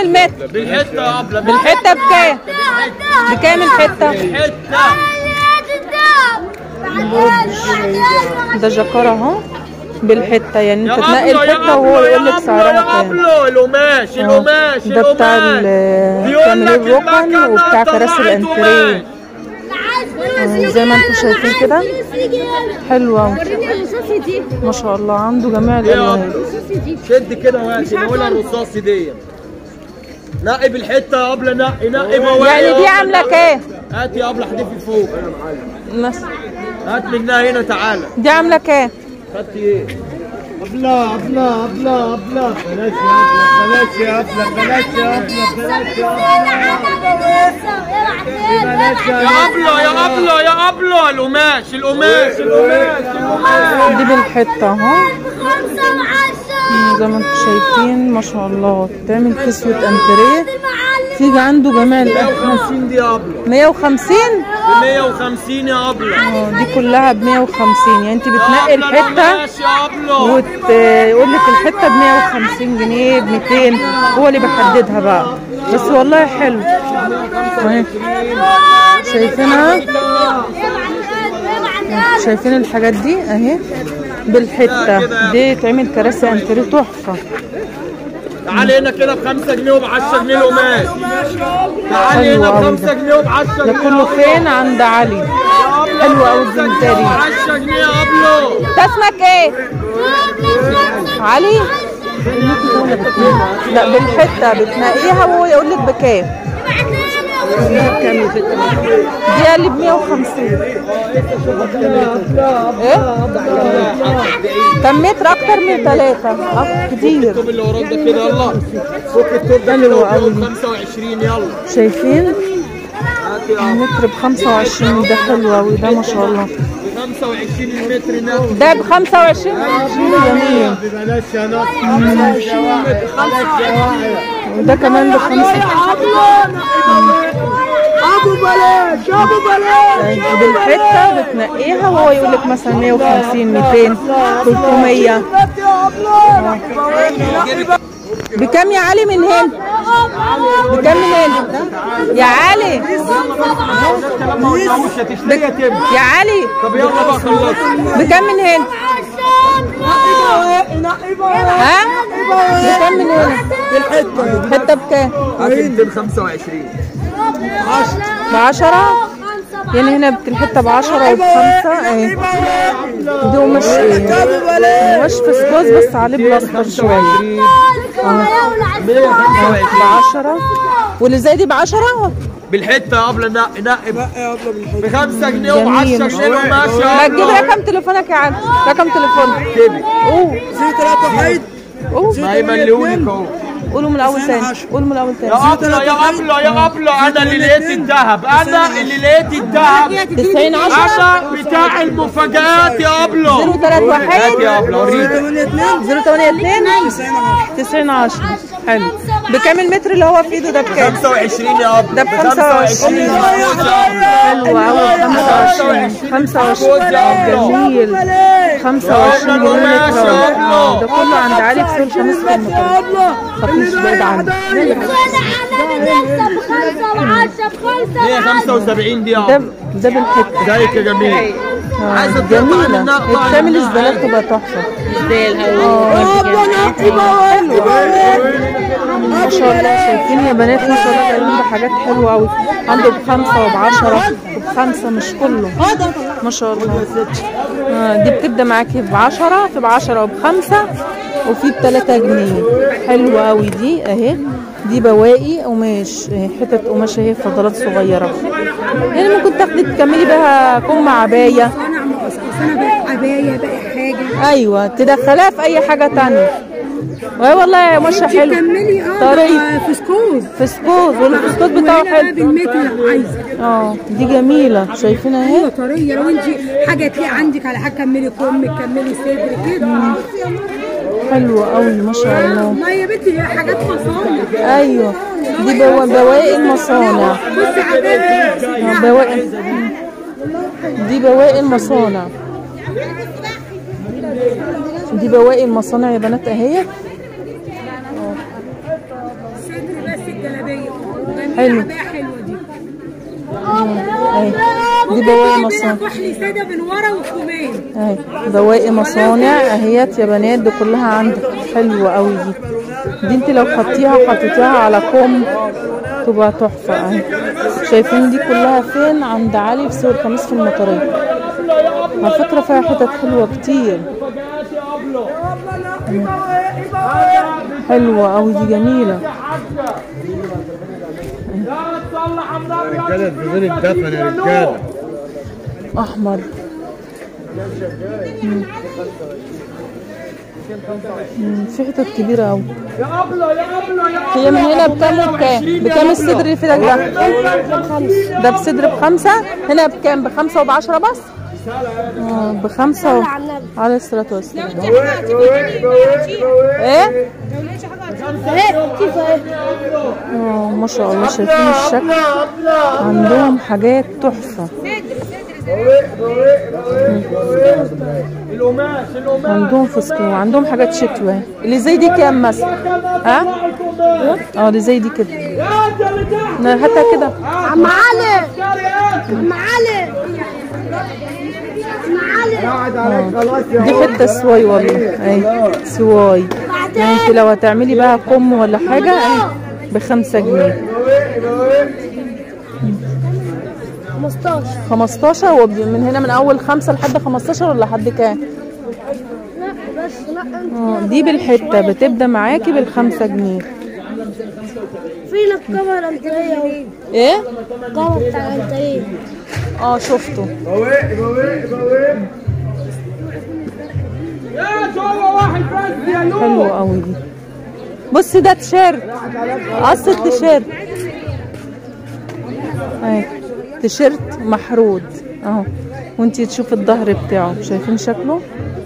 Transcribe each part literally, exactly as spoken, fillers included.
المتر؟ بالحته يا ابله. بالحته بكام؟ بكام الحته؟ بالحته ده جاكار اهو بالحته، يعني انت تنقي الحته وهو يقول لك سعرها كام. يا ابله القماش القماش ده بتاع بتعمل الركن وبتاع كراسي الانتريه زي ما انتم شايفين كده. حلوه ما شاء الله، عنده جميع الالوان. شد كده وهاتي نقولها الرصاصي دي. نقي بالحته يا ابله، نقي نقي بواقي. يعني دي عامله كام؟ هات يا ابله حدفي فوق مثلا. هات منها هنا تعالى. دي عامله كام؟ خدتي ايه؟ ابله ابله ابله ابله بلاش يا ابله بلاش يا ابله بلاش يا ابله يا ابله يا ابله يا ابله القماش القماش القماش القماش دي بالحته اهو زي ما انتم شايفين ما شاء الله. تعمل كسوه انتريه، تيجي عنده جميع الالوان. مية وخمسين دي يا ابله. مية وخمسين؟ ب مية وخمسين يا ابله. اه دي كلها ب مية وخمسين، يعني انت بتنقي الحته وتقول لك الحته ب مية وخمسين جنيه ب ميتين، هو اللي بيحددها بقى. بس والله حلو اهي. شايفينها؟ شايفين الحاجات دي اهي بالحته دي، تعمل كراسي انتريه تحفه. تعالي هنا كده ب خمسة جنيه وب عشرة جنيه القماش. تعالي هنا ب خمسة جنيه وب عشرة جنيه. ده كله فين؟ عند علي. حلو قوي الزنتاري. عشرة جنيه يا ابله. انت اسمك ايه؟ علي؟ لا بالحته بتنقيها وهو يقول لك بكام. دي قال لي ب مية وخمسين. ايه؟ كم متر؟ اكتر من ثلاثة. اه كتير. التوب اللي وراك ده كده يلا. فك التوب ده كده ب خمسة وعشرين يلا. شايفين؟ المتر ب خمسة وعشرين. ده حلو قوي ده ما شاء الله. ب خمسة وعشرين المتر نازل. ده ب خمسة وعشرين. جميل. ببلاش يا ناس. خمسة وعشرين متر. وده كمان ب خمسة. ابو بلاش ابو بلاش. بالحته بتنقيها وهو يقول لك مثلا مية وخمسين ميتين تلتمية. بكام يا علي من هنا؟ بكام من هنا؟ يا علي يا علي طب يلا بقى خلص. بكام من هنا؟ ها؟ بكام من هنا؟ الحته الحته بكام؟ ب خمسة وعشرين. ب عشرة. يعني هنا الحته ب عشرة وبخمسة اهي. دي قماش ايه؟ قماش فسكوز بس عليه بلاستر شويه. اه ب عشرة. واللي زي دي ب عشرة بالحته يا ابله. نقي نقي ب خمسة جنيه وب عشرة جنيه وماشي. ما تجيب رقم تليفونك يا علي. رقم تليفونك قول. صفر ثلاثة واحد. قول. ما يمليونك اهو. قولوا من الاول تاني. قولوا من الاول تاني. يا ابله يا ابله يا ابله انا اللي لقيت الذهب. انا اللي لقيت الذهب. تسعين عشرة. انا بتاع المفاجآت يا ابله. صفر ثلاثة واحد. هات يا ابله وريني. صفر ثمانية اثنين تسعين عشرة. حلو. بكام المتر اللي هو في ايده ده بكام؟ خمسة وعشرين يا ابله. ده ب خمسة وعشرين. حلو قوي. خمسة وعشرين. خمسة وعشرين جميل. خمسة وعشرين جنيه متر. ده كله عند علي في سوق خميس في المطار. مفيش بعيد عنه. مية وخمسة وسبعين دي يا ده ابله. ده بالحته. ازيك يا جميل؟ عايزه جميله. بتعمل الزلات تبقى تحفه. ما شاء الله. شايفين يا بنات ما شاء الله جايبين بحاجات حلوه قوي. عنده بخمسه وبعشره وبخمسه مش كله ما شاء الله. آه دي بتبدا معاكي بعشره في بعشره وبخمسه وفي بتلاتة جنيه. حلوه قوي دي اهي. دي بواقي قماش اهي، حتت قماش اهي فضلات صغيره. يعني ممكن تاخدي تكملي بها كم عبايه. انا بقى عبايه بقى حاجه. ايوه تدخليها في اي حاجه تانية. واي والله يا ماشيه حلو. كملي اه طريه فسكوز. فسكوز والفسكوز بتاعه حلو. بالمتر لو عايزه. اه دي جميله شايفينها اهي. ايوه طريه. لو انت حاجه تلاقي عندك على حاجه كملي كم كملي صدر كده. حلوه قوي ما شاء الله. ما يا بنتي حاجات مصانع. ايوه دي بوا... بواقي المصانع. بصي عبايه بواقي. دي بواقي المصانع. دي بواقي المصانع يا بنات اهي. صدر بس حلو. عباية حلوة دي. اهي دي بواقي مصانع. كحلي سادة من ورا وكمين. اهي بواقي مصانع اهيت يا بنات، دي كلها عندك حلوة قوي دي. دي انت لو خدتيها وحطيتيها على كم تبقى تحفة. اهي شايفين دي كلها فين؟ عند علي في سوق الخميس في المطرية. على فكرة فيها حتت حلوة كتير. حلوة قوي دي، جميلة. رجالة بدون الدفن يا رجالة. احمر. مم. مم. في حتت كبيرة قوي. هي من هنا بكام وبكام؟ بكام الصدر اللي في ايدك ده؟ ده بصدر بخمسة، هنا بكام؟ بخمسة وبعشرة بس؟ اه بخمسة و... عليه الصلاة والسلام. ايه؟ اه ما شاء الله، شايفين الشكل؟ عندهم حاجات تحفة. عندهم فستق وعندهم حاجات شتوى. اللي زي دي كام مثلا؟ ها؟ اه اللي زي دي كده. هاتها كده. عم علي عم علي دي حته سواي والله. اهي سواي، يعني انت لو هتعملي بقى كم ولا حاجه اهي بخمسة جنيه. خمستاشر خمستاشر ومن هنا من اول خمسة لحد خمستاشر ولا لحد كام؟ لا بس لا اه دي بالحته بتبدا معاكي بالخمسة جنيه. فينا الكاميرا الانتريه اهو. ايه؟ الكاميرا بتاع الانتريه. اه شفته. بواقي بواقي بواقي. يا جوه واحد بس يا نور. حلوه قوي دي. بصي ده تيشيرت، قص التيشيرت اهي، تيشيرت محرود اهو، وانتي تشوفي الظهر بتاعه. شايفين شكله؟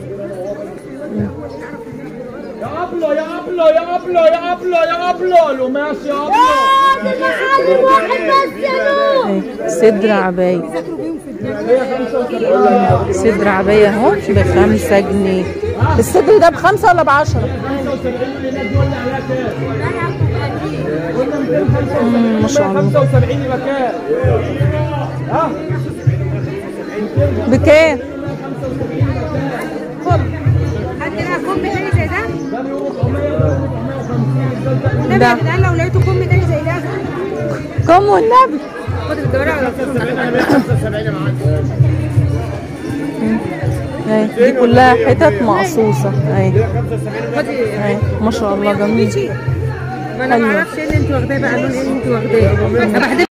يا ابلو يا ابلو يا ابلو يا ابلو يا ابلو القماش يا ابلو. واحد بس يا نور. اهي صدر عباية. صدر عباية اهو بخمسة جنيه. الصدر ده بخمسة ولا بعشرة؟ امم ما شاء الله. خمسة وسبعين مكان. ها؟ بكام؟ عندنا كم تاني زي ده؟ ده ده ده لو لقيتوا كم تاني زي ده كم والنبي. خد الدورة على خمسة وسبعين يا معلم. اهي دي كلها حتت مقصوصة اهي. خدي اهي ما شاء الله جميل. ما انا ما اعرفش ايه اللي انت واخداه بقى، لون ايه اللي انت واخداه.